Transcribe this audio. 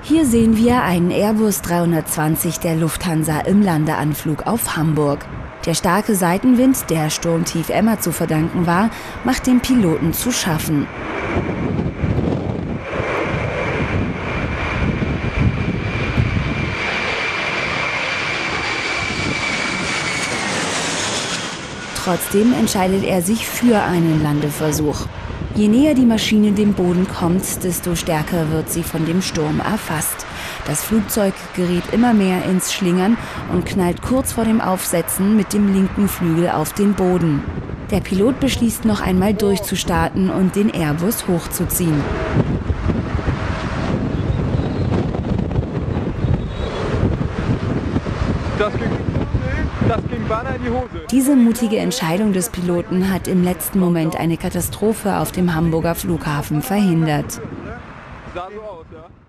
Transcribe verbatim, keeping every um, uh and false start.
Hier sehen wir einen Airbus dreihundertzwanzig der Lufthansa im Landeanflug auf Hamburg. Der starke Seitenwind, der Sturmtief Emma zu verdanken war, macht dem Piloten zu schaffen. Trotzdem entscheidet er sich für einen Landeversuch. Je näher die Maschine dem Boden kommt, desto stärker wird sie von dem Sturm erfasst. Das Flugzeug gerät immer mehr ins Schlingern und knallt kurz vor dem Aufsetzen mit dem linken Flügel auf den Boden. Der Pilot beschließt noch einmal durchzustarten und den Airbus hochzuziehen. Das ging, das ging beinahe in die Hose. Diese mutige Entscheidung des Piloten hat im letzten Moment eine Katastrophe auf dem Hamburger Flughafen verhindert. Sah so aus, ja.